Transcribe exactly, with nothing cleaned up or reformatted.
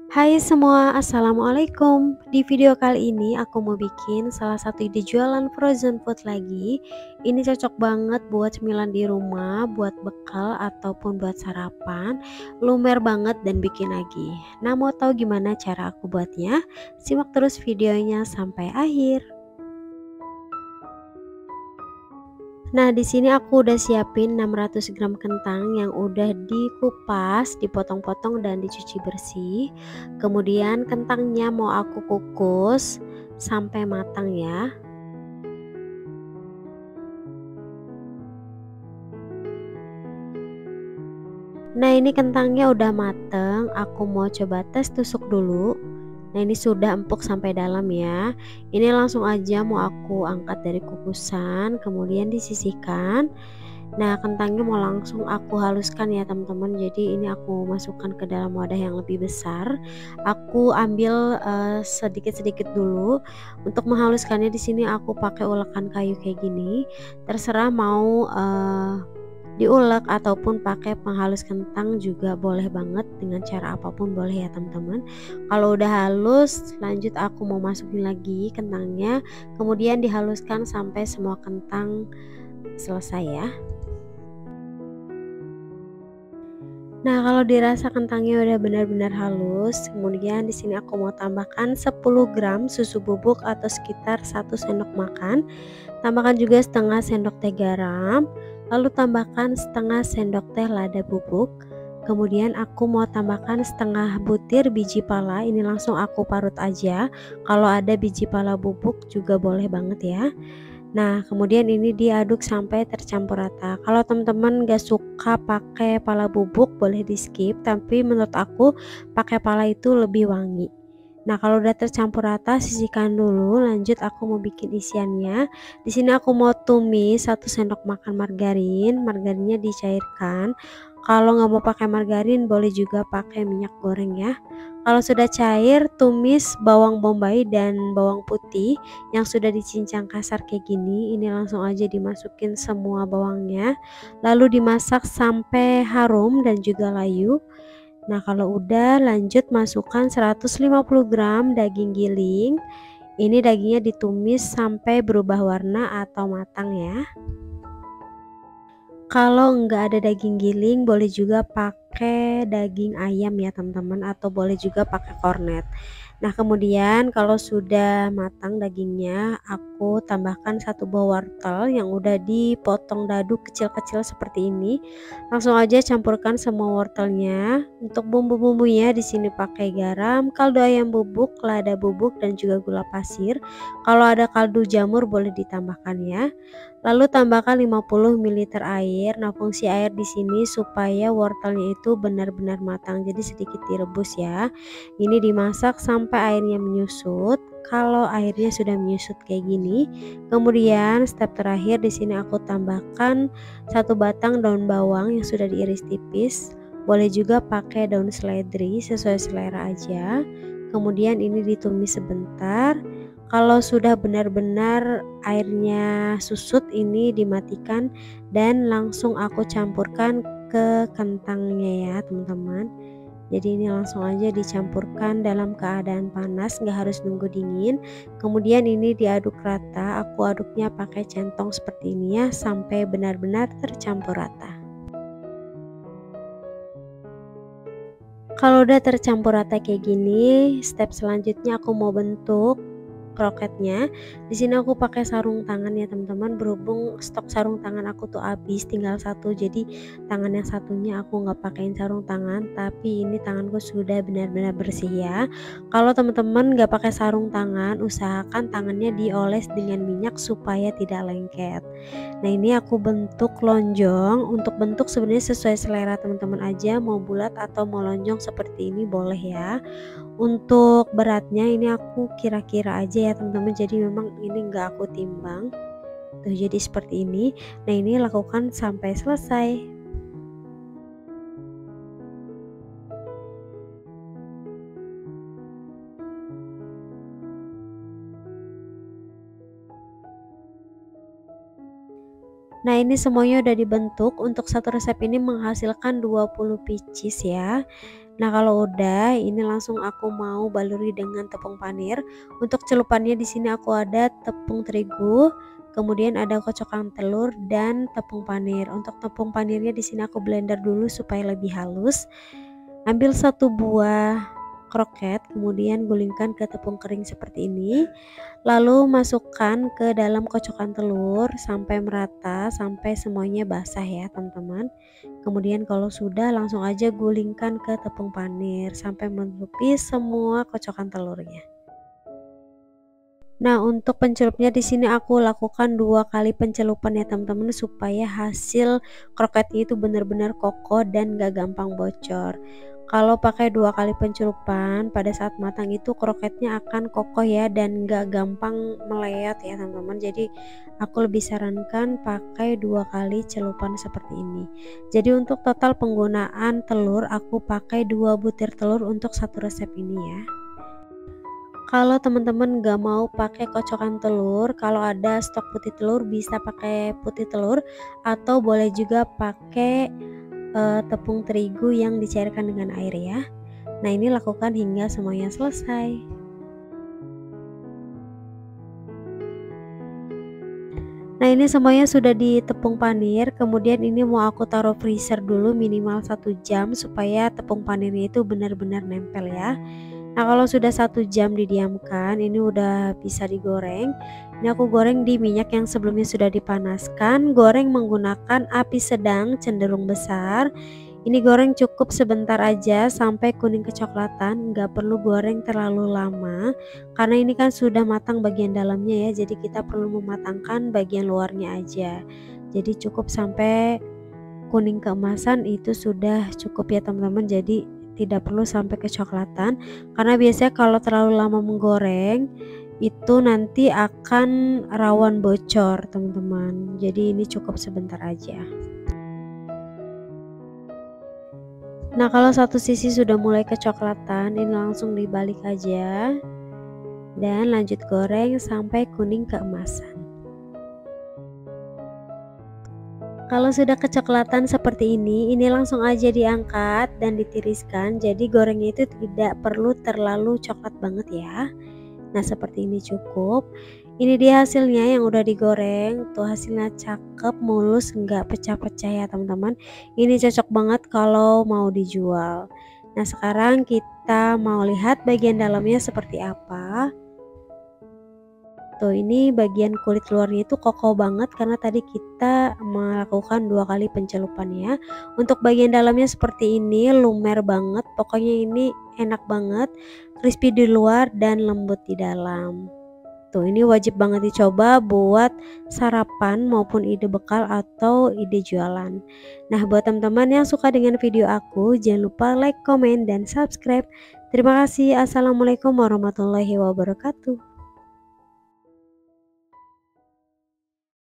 Hai semua, assalamualaikum. Di video kali ini aku mau bikin salah satu ide jualan frozen food lagi. Ini cocok banget buat cemilan di rumah, buat bekal ataupun buat sarapan. Lumer banget dan bikin lagi. Nah, mau tahu gimana cara aku buatnya? Simak terus videonya sampai akhir. Nah, di sini aku udah siapin enam ratus gram kentang yang udah dikupas, dipotong-potong dan dicuci bersih. Kemudian kentangnya mau aku kukus sampai matang ya. Nah, ini kentangnya udah mateng, aku mau coba tes tusuk dulu. Nah, ini sudah empuk sampai dalam ya. Ini langsung aja mau aku angkat dari kukusan, kemudian disisihkan. Nah, kentangnya mau langsung aku haluskan ya teman-teman. Jadi ini aku masukkan ke dalam wadah yang lebih besar. Aku ambil eh, sedikit-sedikit dulu. Untuk menghaluskannya di sini aku pakai ulekan kayu kayak gini. Terserah mau eh, diulek ataupun pakai penghalus kentang juga boleh banget, dengan cara apapun boleh ya teman-teman. Kalau udah halus, lanjut aku mau masukin lagi kentangnya, kemudian dihaluskan sampai semua kentang selesai ya. Nah, kalau dirasa kentangnya udah benar-benar halus, kemudian di sini aku mau tambahkan sepuluh gram susu bubuk atau sekitar satu sendok makan. Tambahkan juga setengah sendok teh garam, lalu tambahkan setengah sendok teh lada bubuk. Kemudian aku mau tambahkan setengah butir biji pala, ini langsung aku parut aja. Kalau ada biji pala bubuk juga boleh banget ya. Nah, kemudian ini diaduk sampai tercampur rata. Kalau teman-teman gak suka pakai pala bubuk, boleh di skip, tapi menurut aku pakai pala itu lebih wangi. Nah, kalau udah tercampur rata, sisihkan dulu. Lanjut aku mau bikin isiannya. Di sini aku mau tumis satu sendok makan margarin. Margarinnya dicairkan. Kalau nggak mau pakai margarin, boleh juga pakai minyak goreng ya. Kalau sudah cair, tumis bawang bombay dan bawang putih yang sudah dicincang kasar kayak gini. Ini langsung aja dimasukin semua bawangnya, lalu dimasak sampai harum dan juga layu. Nah, kalau udah, lanjut masukkan seratus lima puluh gram daging giling. Ini dagingnya ditumis sampai berubah warna atau matang ya. Kalau nggak ada daging giling, boleh juga pakai daging ayam ya teman-teman, atau boleh juga pakai kornet. Nah, kemudian kalau sudah matang dagingnya, aku tambahkan satu buah wortel yang udah dipotong dadu kecil-kecil seperti ini. Langsung aja campurkan semua wortelnya. Untuk bumbu-bumbunya di sini pakai garam, kaldu ayam bubuk, lada bubuk dan juga gula pasir. Kalau ada kaldu jamur boleh ditambahkan ya. Lalu tambahkan lima puluh mililiter air. Nah, fungsi air di sini supaya wortelnya itu benar-benar matang. Jadi sedikit direbus ya. Ini dimasak sampai airnya menyusut. Kalau airnya sudah menyusut kayak gini, kemudian step terakhir di sini aku tambahkan satu batang daun bawang yang sudah diiris tipis. Boleh juga pakai daun seledri sesuai selera aja. Kemudian ini ditumis sebentar. Kalau sudah benar-benar airnya susut, ini dimatikan dan langsung aku campurkan ke kentangnya ya teman-teman. Jadi ini langsung aja dicampurkan dalam keadaan panas, nggak harus nunggu dingin. Kemudian ini diaduk rata, aku aduknya pakai centong seperti ini ya, sampai benar-benar tercampur rata. Kalau udah tercampur rata kayak gini, step selanjutnya aku mau bentuk kroketnya. Di sini aku pakai sarung tangan ya teman-teman, berhubung stok sarung tangan aku tuh habis, tinggal satu, jadi tangan yang satunya aku nggak pakein sarung tangan, tapi ini tanganku sudah benar-benar bersih ya. Kalau teman-teman nggak pakai sarung tangan, usahakan tangannya dioles dengan minyak supaya tidak lengket. Nah, ini aku bentuk lonjong. Untuk bentuk sebenarnya sesuai selera teman-teman aja, mau bulat atau mau lonjong seperti ini boleh ya. Untuk beratnya ini aku kira-kira aja ya teman-teman, jadi memang ini enggak aku timbang. Tuh, jadi seperti ini. Nah, ini lakukan sampai selesai. Nah, ini semuanya udah dibentuk. Untuk satu resep ini menghasilkan dua puluh pieces ya. Nah kalau udah, ini langsung aku mau baluri dengan tepung panir. Untuk celupannya di sini aku ada tepung terigu, kemudian ada kocokan telur dan tepung panir. Untuk tepung panirnya di sini aku blender dulu supaya lebih halus. Ambil satu buah kroket, kemudian gulingkan ke tepung kering seperti ini. Lalu masukkan ke dalam kocokan telur sampai merata, sampai semuanya basah ya teman-teman. Kemudian kalau sudah, langsung aja gulingkan ke tepung panir sampai menutupi semua kocokan telurnya. Nah untuk pencelupnya di sini aku lakukan dua kali pencelupan ya teman-teman, supaya hasil kroketnya itu benar-benar kokoh dan gak gampang bocor. Kalau pakai dua kali pencelupan, pada saat matang itu kroketnya akan kokoh ya dan gak gampang melayat ya teman-teman. Jadi aku lebih sarankan pakai dua kali celupan seperti ini. Jadi untuk total penggunaan telur, aku pakai dua butir telur untuk satu resep ini ya. Kalau teman-teman gak mau pakai kocokan telur, kalau ada stok putih telur bisa pakai putih telur, atau boleh juga pakai uh, tepung terigu yang dicairkan dengan air ya. Nah ini lakukan hingga semuanya selesai. Nah ini semuanya sudah di tepung panir, kemudian ini mau aku taruh freezer dulu minimal satu jam supaya tepung panirnya itu benar-benar nempel ya. Nah kalau sudah satu jam didiamkan, ini udah bisa digoreng. Ini aku goreng di minyak yang sebelumnya sudah dipanaskan. Goreng menggunakan api sedang cenderung besar. Ini goreng cukup sebentar aja sampai kuning kecoklatan, nggak perlu goreng terlalu lama karena ini kan sudah matang bagian dalamnya ya, jadi kita perlu mematangkan bagian luarnya aja. Jadi cukup sampai kuning keemasan itu sudah cukup ya teman-teman, jadi tidak perlu sampai kecoklatan karena biasanya kalau terlalu lama menggoreng itu nanti akan rawan bocor teman-teman. Jadi ini cukup sebentar aja. Nah kalau satu sisi sudah mulai kecoklatan, ini langsung dibalik aja dan lanjut goreng sampai kuning keemasan. Kalau sudah kecoklatan seperti ini, ini langsung aja diangkat dan ditiriskan. Jadi gorengnya itu tidak perlu terlalu coklat banget ya. Nah seperti ini cukup. Ini dia hasilnya yang udah digoreng. Tuh hasilnya cakep, mulus, nggak pecah-pecah ya teman-teman. Ini cocok banget kalau mau dijual. Nah sekarang kita mau lihat bagian dalamnya seperti apa. Tuh ini bagian kulit luarnya itu kokoh banget karena tadi kita melakukan dua kali pencelupan ya. Untuk bagian dalamnya seperti ini, lumer banget. Pokoknya ini enak banget, crispy di luar dan lembut di dalam. Tuh ini wajib banget dicoba buat sarapan maupun ide bekal atau ide jualan. Nah buat teman-teman yang suka dengan video aku, jangan lupa like, comment, dan subscribe. Terima kasih. Assalamualaikum warahmatullahi wabarakatuh.